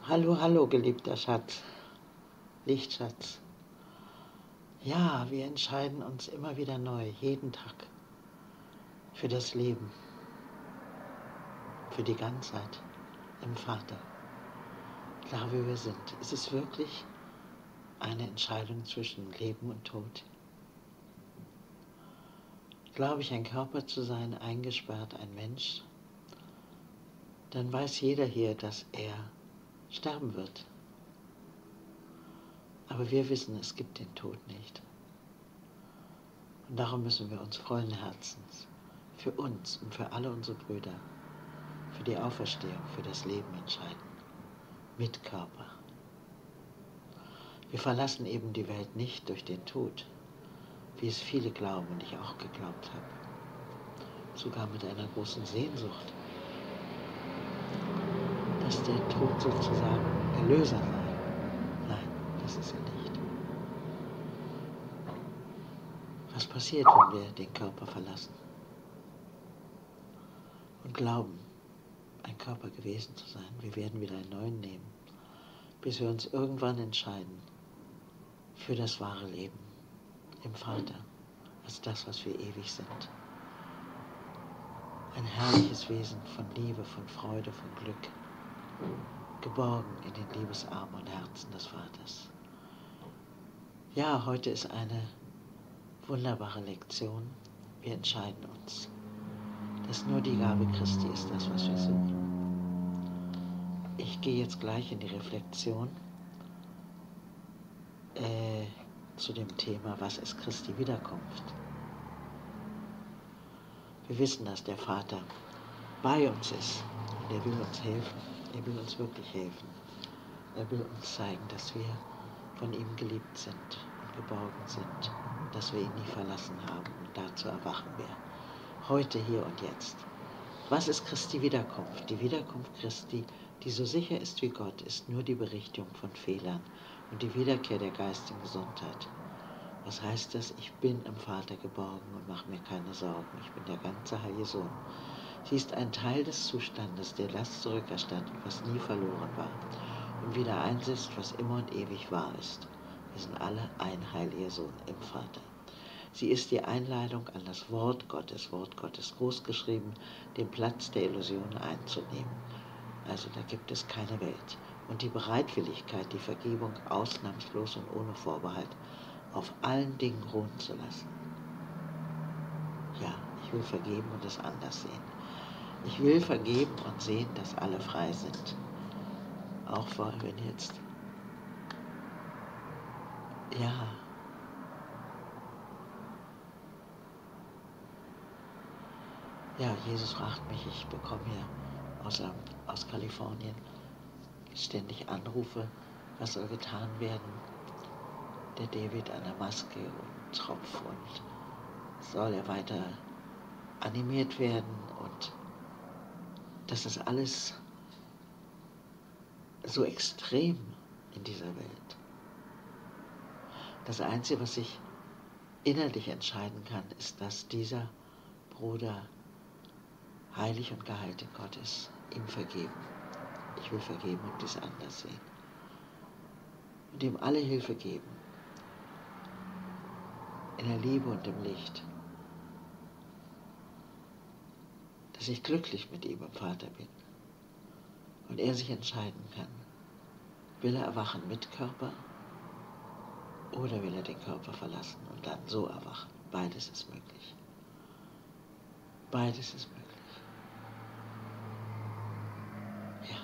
Hallo, hallo, geliebter Schatz, Lichtschatz. Ja, wir entscheiden uns immer wieder neu, jeden Tag, für das Leben, für die Ganzheit im Vater. Da, wie wir sind. Es ist wirklich eine Entscheidung zwischen Leben und Tod. Glaube ich, ein Körper zu sein, eingesperrt, ein Mensch, dann weiß jeder hier, dass er sterben wird. Aber wir wissen, es gibt den Tod nicht. Und darum müssen wir uns vollen Herzens für uns und für alle unsere Brüder, für die Auferstehung, für das Leben entscheiden. Mit Körper. Wir verlassen eben die Welt nicht durch den Tod, wie es viele glauben und ich auch geglaubt habe. Sogar mit einer großen Sehnsucht, dass der Tod sozusagen Erlöser sei. Nein, das ist er nicht. Was passiert, wenn wir den Körper verlassen und glauben, ein Körper gewesen zu sein? Wir werden wieder einen neuen nehmen, bis wir uns irgendwann entscheiden für das wahre Leben im Vater, als das, was wir ewig sind. Ein herrliches Wesen von Liebe, von Freude, von Glück, geborgen in den Liebesarmen und Herzen des Vaters. Ja, heute ist eine wunderbare Lektion. Wir entscheiden uns, dass nur die Gabe Christi ist das, was wir suchen. Ich gehe jetzt gleich in die Reflexion zu dem Thema, was ist Christi Wiederkunft? Wir wissen, dass der Vater bei uns ist und er will uns helfen. Er will uns wirklich helfen. Er will uns zeigen, dass wir von ihm geliebt sind und geborgen sind, dass wir ihn nie verlassen haben und dazu erwachen wir. Heute, hier und jetzt. Was ist Christi Wiederkunft? Die Wiederkunft Christi, die so sicher ist wie Gott, ist nur die Berichtigung von Fehlern und die Wiederkehr der geistigen Gesundheit. Was heißt das? Ich bin im Vater geborgen und mache mir keine Sorgen. Ich bin der ganze heilige Sohn. Sie ist ein Teil des Zustandes, der das zurückerstattet, was nie verloren war und wieder einsetzt, was immer und ewig wahr ist. Wir sind alle ein heiliger Sohn im Vater. Sie ist die Einladung an das Wort Gottes großgeschrieben, den Platz der Illusionen einzunehmen. Also da gibt es keine Welt. Und die Bereitwilligkeit, die Vergebung ausnahmslos und ohne Vorbehalt auf allen Dingen ruhen zu lassen. Ja, ich will vergeben und es anders sehen. Ich will vergeben und sehen, dass alle frei sind. Auch wenn jetzt, ja, Jesus fragt mich, ich bekomme hier aus Kalifornien ständig Anrufe, was soll getan werden? Der David an der Maske und Tropf und soll er weiter animiert werden und das ist alles so extrem in dieser Welt. Das Einzige, was ich innerlich entscheiden kann, ist, dass dieser Bruder heilig und geheiligt in Gott ist, ihm vergeben. Ich will vergeben und dies anders sehen. Und ihm alle Hilfe geben, in der Liebe und im Licht, dass ich glücklich mit ihm im Vater bin und er sich entscheiden kann, will er erwachen mit Körper oder will er den Körper verlassen und dann so erwachen. Beides ist möglich. Beides ist möglich. Ja.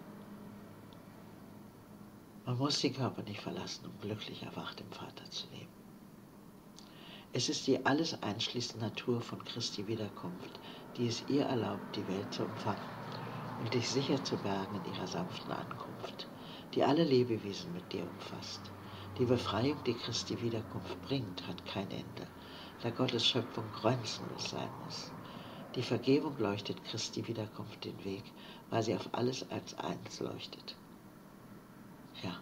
Man muss den Körper nicht verlassen, um glücklich erwacht im Vater zu leben. Es ist die alles einschließende Natur von Christi Wiederkunft, die es ihr erlaubt, die Welt zu empfangen und dich sicher zu bergen in ihrer sanften Ankunft, die alle Lebewesen mit dir umfasst. Die Befreiung, die Christi Wiederkunft bringt, hat kein Ende, da Gottes Schöpfung grenzenlos sein muss. Die Vergebung leuchtet Christi Wiederkunft den Weg, weil sie auf alles als eins leuchtet. Ja.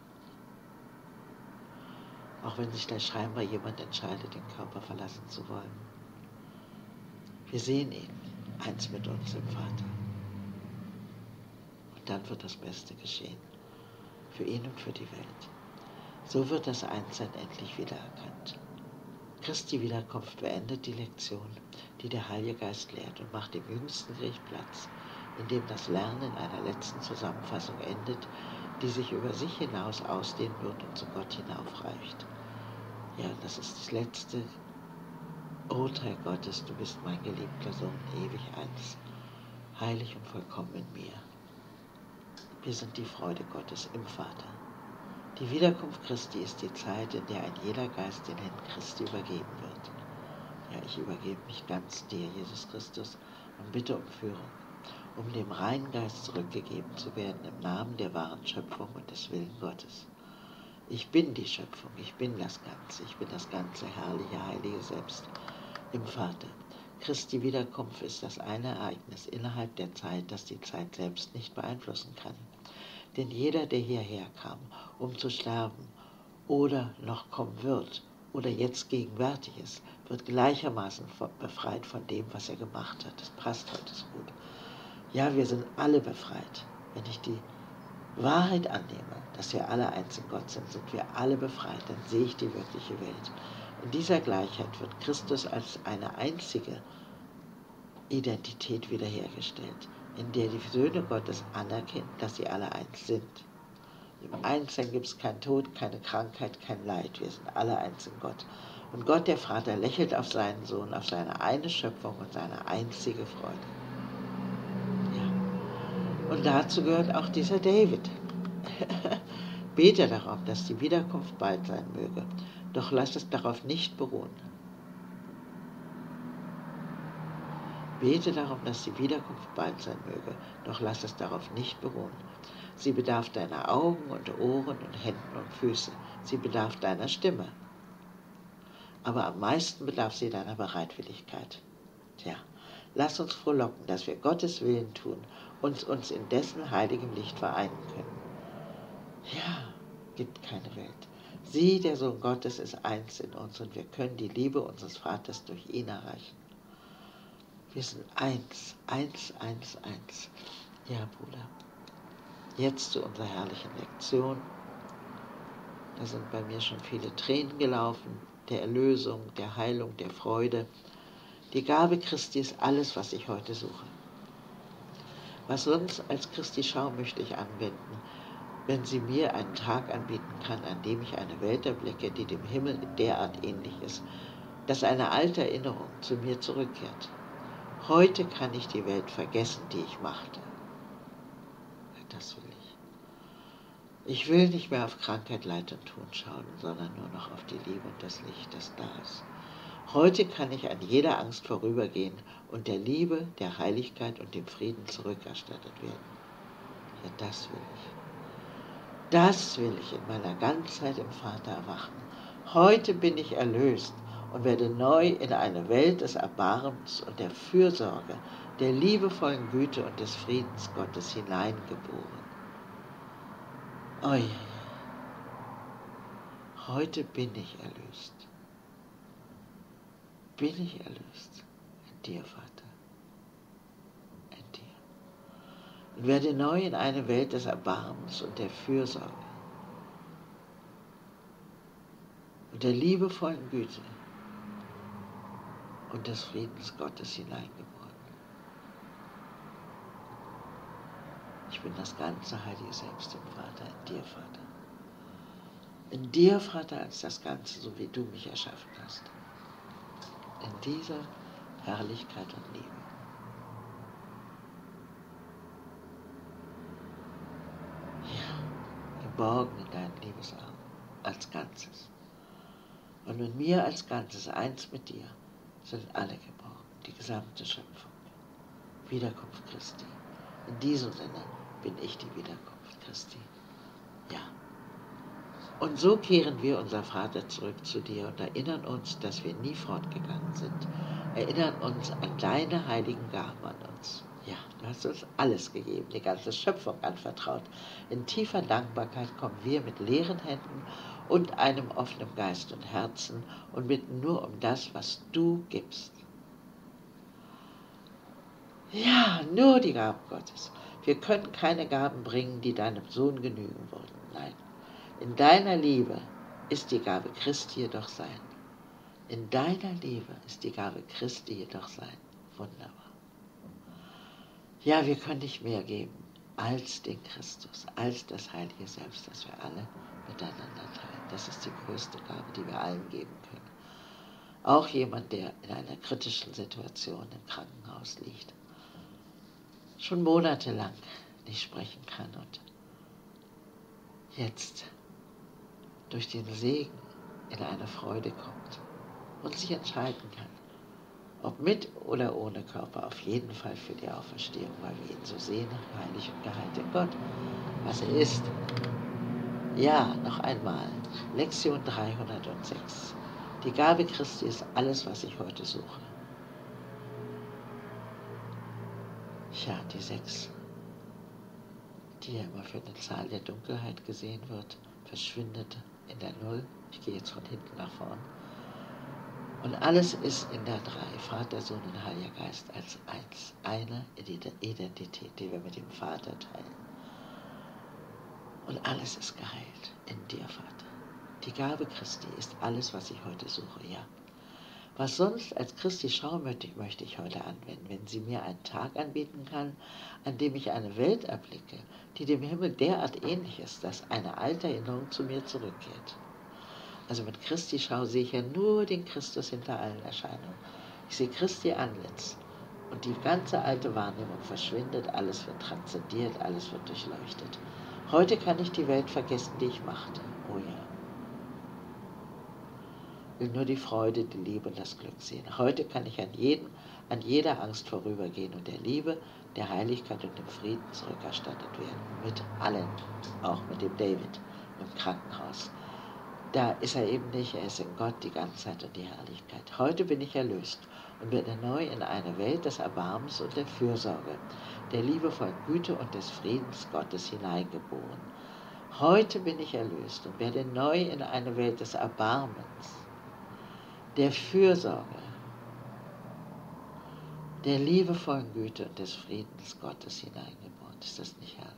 Auch wenn sich da scheinbar jemand entscheidet, den Körper verlassen zu wollen. Wir sehen ihn, eins mit uns im Vater. Und dann wird das Beste geschehen. für ihn und für die Welt. So wird das Einssein endlich wiedererkannt. Christi Wiederkunft beendet die Lektion, die der Heilige Geist lehrt, und macht dem jüngsten Gericht Platz, in dem das Lernen in einer letzten Zusammenfassung endet, die sich über sich hinaus ausdehnen wird und zu Gott hinaufreicht. Ja, das ist das letzte Urteil Gottes: Du bist mein geliebter Sohn, ewig eins, heilig und vollkommen in mir. Wir sind die Freude Gottes im Vater. Die Wiederkunft Christi ist die Zeit, in der ein jeder Geist den Händen Christi übergeben wird. Ja, ich übergebe mich ganz dir, Jesus Christus, und bitte um Führung, um dem reinen Geist zurückgegeben zu werden im Namen der wahren Schöpfung und des Willen Gottes. Ich bin die Schöpfung, ich bin das Ganze, ich bin das ganze herrliche, heilige Selbst im Vater. Christi Wiederkunft ist das eine Ereignis innerhalb der Zeit, das die Zeit selbst nicht beeinflussen kann. Denn jeder, der hierher kam, um zu sterben, oder noch kommen wird, oder jetzt gegenwärtig ist, wird gleichermaßen befreit von dem, was er gemacht hat. Das passt heute so gut. Ja, wir sind alle befreit. Wenn ich die Wahrheit annehme, dass wir alle eins in Gott sind, sind wir alle befreit, dann sehe ich die wirkliche Welt. In dieser Gleichheit wird Christus als eine einzige Identität wiederhergestellt, in der die Söhne Gottes anerkennen, dass sie alle eins sind. Im Einssein gibt es keinen Tod, keine Krankheit, kein Leid. Wir sind alle eins in Gott. Und Gott, der Vater, lächelt auf seinen Sohn, auf seine eine Schöpfung und seine einzige Freude. Ja. Und dazu gehört auch dieser David. Bete darum, dass die Wiederkunft bald sein möge, doch lass es darauf nicht beruhen. Bete darum, dass die Wiederkunft bald sein möge, doch lass es darauf nicht beruhen. Sie bedarf deiner Augen und Ohren und Händen und Füße. Sie bedarf deiner Stimme. Aber am meisten bedarf sie deiner Bereitwilligkeit. Tja, lass uns frohlocken, dass wir Gottes Willen tun und uns in dessen heiligem Licht vereinen können. Ja, gibt keine Welt. Sie, der Sohn Gottes, ist eins in uns und wir können die Liebe unseres Vaters durch ihn erreichen. Wir sind eins, eins, eins, eins. Ja, Bruder. Jetzt zu unserer herrlichen Lektion. Da sind bei mir schon viele Tränen gelaufen, der Erlösung, der Heilung, der Freude. Die Gabe Christi ist alles, was ich heute suche. Was sonst als Christi Schau möchte ich anwenden, wenn sie mir einen Tag anbieten kann, an dem ich eine Welt erblicke, die dem Himmel derart ähnlich ist, dass eine alte Erinnerung zu mir zurückkehrt. Heute kann ich die Welt vergessen, die ich machte. Das will ich. Ich will nicht mehr auf Krankheit, Leid und Tod schauen, sondern nur noch auf die Liebe und das Licht, das da ist. Heute kann ich an jeder Angst vorübergehen und der Liebe, der Heiligkeit und dem Frieden zurückerstattet werden. Ja, das will ich. Das will ich in meiner Ganzheit im Vater erwachen. Heute bin ich erlöst und werde neu in eine Welt des Erbarmens und der Fürsorge, der liebevollen Güte und des Friedens Gottes hineingeboren. Oh ja, heute bin ich erlöst. Bin ich erlöst in dir, Vater, in dir. Und werde neu in eine Welt des Erbarmens und der Fürsorge und der liebevollen Güte und des Friedens Gottes hineingeboren. Ich bin das ganze heilige Selbst im Vater, in dir, Vater. In dir, Vater, als das Ganze, so wie du mich erschaffen hast. In dieser Herrlichkeit und Liebe. Ja, geborgen in deinen Liebesarm, als Ganzes. Und mit mir als Ganzes, eins mit dir, sind alle geborgen, die gesamte Schöpfung. Wiederkunft Christi. In diesem Sinne bin ich die Wiederkunft Christi. Ja. Und so kehren wir, unser Vater, zurück zu dir und erinnern uns, dass wir nie fortgegangen sind. Erinnern uns an deine heiligen Gaben an uns. Ja, du hast uns alles gegeben, die ganze Schöpfung anvertraut. In tiefer Dankbarkeit kommen wir mit leeren Händen und einem offenen Geist und Herzen und bitten nur um das, was du gibst. Ja, nur die Gaben Gottes. Wir können keine Gaben bringen, die deinem Sohn genügen würden. Nein, in deiner Liebe ist die Gabe Christi jedoch sein. In deiner Liebe ist die Gabe Christi jedoch sein. Wunderbar. Ja, wir können nicht mehr geben als den Christus, als das Heilige Selbst, das wir alle miteinander teilen. Das ist die größte Gabe, die wir allen geben können. Auch jemand, der in einer kritischen Situation im Krankenhaus liegt, schon monatelang nicht sprechen kann und jetzt durch den Segen in eine Freude kommt und sich entscheiden kann, ob mit oder ohne Körper, auf jeden Fall für die Auferstehung, weil wir ihn so sehen, heilig und geheilt in Gott, was er ist. Ja, noch einmal, Lektion 306. Die Gabe Christi ist alles, was ich heute suche. Ja, die 6, die ja immer für eine Zahl der Dunkelheit gesehen wird, verschwindet in der 0. Ich gehe jetzt von hinten nach vorn. Und alles ist in der 3, Vater, Sohn und Heiliger Geist als eins. Eine Identität, die wir mit dem Vater teilen. Und alles ist geheilt in dir, Vater. Die Gabe Christi ist alles, was ich heute suche, ja. Was sonst als Christi Schau möchte ich heute anwenden, wenn sie mir einen Tag anbieten kann, an dem ich eine Welt erblicke, die dem Himmel derart ähnlich ist, dass eine alte Erinnerung zu mir zurückkehrt. Also mit Christi Schau sehe ich ja nur den Christus hinter allen Erscheinungen. Ich sehe Christi Antlitz und die ganze alte Wahrnehmung verschwindet, alles wird transzendiert, alles wird durchleuchtet. Heute kann ich die Welt vergessen, die ich machte. Oh ja. Will nur die Freude, die Liebe und das Glück sehen. Heute kann ich an jeder Angst vorübergehen und der Liebe, der Heiligkeit und dem Frieden zurückerstattet werden. Mit allen, auch mit dem David im Krankenhaus. Da ist er eben nicht, er ist in Gott die Ganzheit und die Herrlichkeit. Heute bin ich erlöst und werde neu in eine Welt des Erbarmens und der Fürsorge, der liebevollen Güte und des Friedens Gottes hineingeboren. Heute bin ich erlöst und werde neu in eine Welt des Erbarmens, der Fürsorge, der liebevollen Güte und des Friedens Gottes hineingeboren. Ist das nicht herrlich?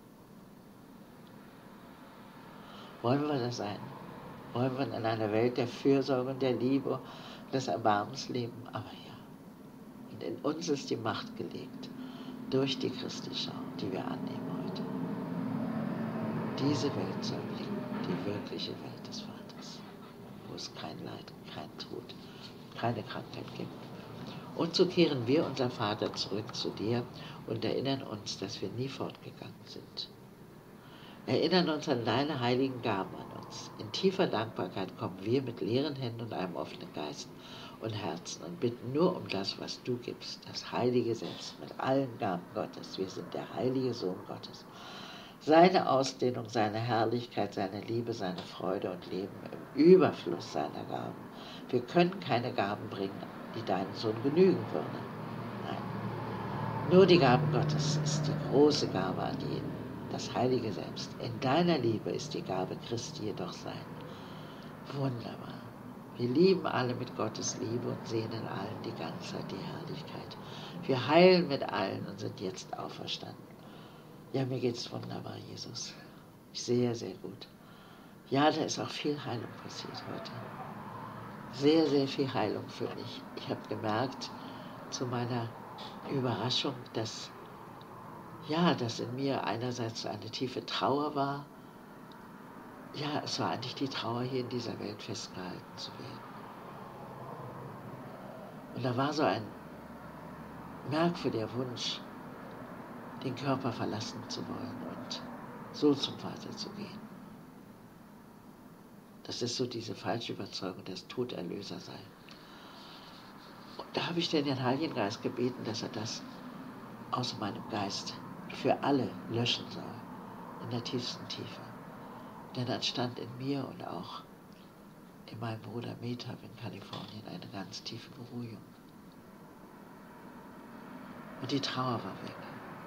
Wollen wir das sein? Wollen wir in einer Welt der Fürsorge und der Liebe und des Erbarmens leben? Aber ja. Und in uns ist die Macht gelegt, durch die Christi Schau, die wir annehmen heute. Diese Welt soll blicken, die wirkliche Welt des Vaters, wo es kein Leid, kein Tod, keine Krankheit gibt. Und so kehren wir, unser Vater, zurück zu dir und erinnern uns, dass wir nie fortgegangen sind. Erinnern uns an deine heiligen Gaben an uns. In tiefer Dankbarkeit kommen wir mit leeren Händen und einem offenen Geist und Herzen und bitten nur um das, was du gibst, das heilige Selbst mit allen Gaben Gottes. Wir sind der heilige Sohn Gottes. Seine Ausdehnung, seine Herrlichkeit, seine Liebe, seine Freude und Leben im Überfluss seiner Gaben. Wir können keine Gaben bringen, die deinem Sohn genügen würden. Nein, nur die Gaben Gottes ist die große Gabe an jeden. Das heilige Selbst. In deiner Liebe ist die Gabe Christi jedoch sein. Wunderbar. Wir lieben alle mit Gottes Liebe und sehen in allen die Ganzheit, die Herrlichkeit. Wir heilen mit allen und sind jetzt auferstanden. Ja, mir geht's wunderbar, Jesus. Ich sehe sehr gut. Ja, da ist auch viel Heilung passiert heute. Sehr, sehr viel Heilung für mich. Ich habe gemerkt, zu meiner Überraschung, dass in mir einerseits so eine tiefe Trauer war. Ja, es war eigentlich die Trauer, hier in dieser Welt festgehalten zu werden. Und da war so ein merkwürdiger Wunsch, den Körper verlassen zu wollen und so zum Vater zu gehen. Das ist so diese falsche Überzeugung, dass Tod Erlöser sei. Und da habe ich den Heiligen Geist gebeten, dass er das aus meinem Geist für alle löschen soll, in der tiefsten Tiefe. Denn dann stand in mir und auch in meinem Bruder Methab in Kalifornien eine ganz tiefe Beruhigung. Und die Trauer war weg.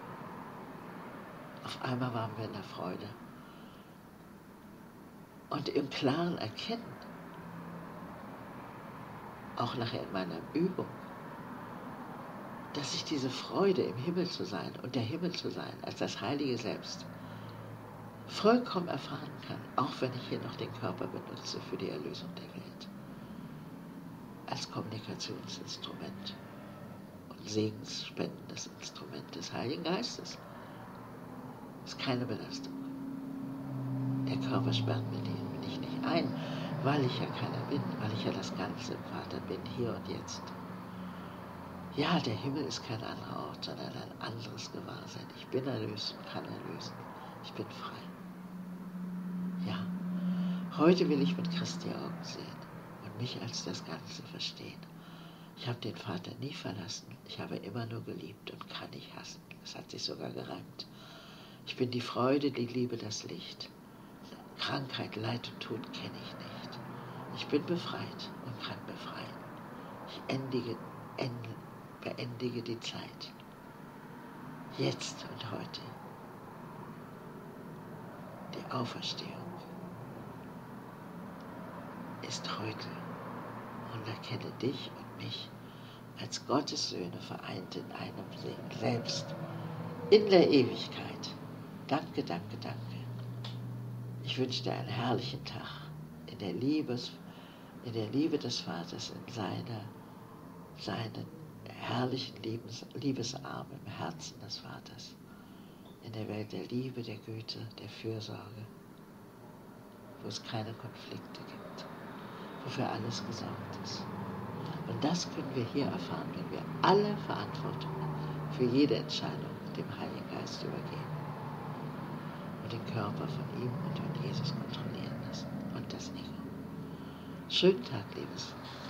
Auf einmal waren wir in der Freude. Und im klaren Erkennen, auch nachher in meiner Übung, dass ich diese Freude im Himmel zu sein und der Himmel zu sein, als das heilige Selbst, vollkommen erfahren kann, auch wenn ich hier noch den Körper benutze für die Erlösung der Welt, als Kommunikationsinstrument und segensspendendes Instrument des Heiligen Geistes. Das ist keine Belastung. Der Körper sperrt mich nicht ein, weil ich ja keiner bin, weil ich ja das Ganze im Vater bin, hier und jetzt. Ja, der Himmel ist kein anderer Ort, sondern ein anderes Gewahrsein. Ich bin erlöst und kann erlösen. Ich bin frei. Ja, heute will ich mit Christi Augen sehen und mich als das Ganze verstehen. Ich habe den Vater nie verlassen. Ich habe immer nur geliebt und kann nicht hassen. Es hat sich sogar gereimt. Ich bin die Freude, die Liebe, das Licht. Krankheit, Leid und Tod kenne ich nicht. Ich bin befreit und kann befreien. Ich beendige die Zeit. Jetzt und heute. Die Auferstehung ist heute und erkenne dich und mich als Gottes Söhne vereint in einem Segen selbst in der Ewigkeit. Danke, danke, danke. Ich wünsche dir einen herrlichen Tag in der Liebe des Vaters, in seinen herrlichen Liebesarm im Herzen des Vaters, in der Welt der Liebe, der Güte, der Fürsorge, wo es keine Konflikte gibt, wofür alles gesorgt ist. Und das können wir hier erfahren, wenn wir alle Verantwortung für jede Entscheidung dem Heiligen Geist übergeben und den Körper von ihm und von Jesus kontrollieren lassen und das Ego. Schönen Tag, liebes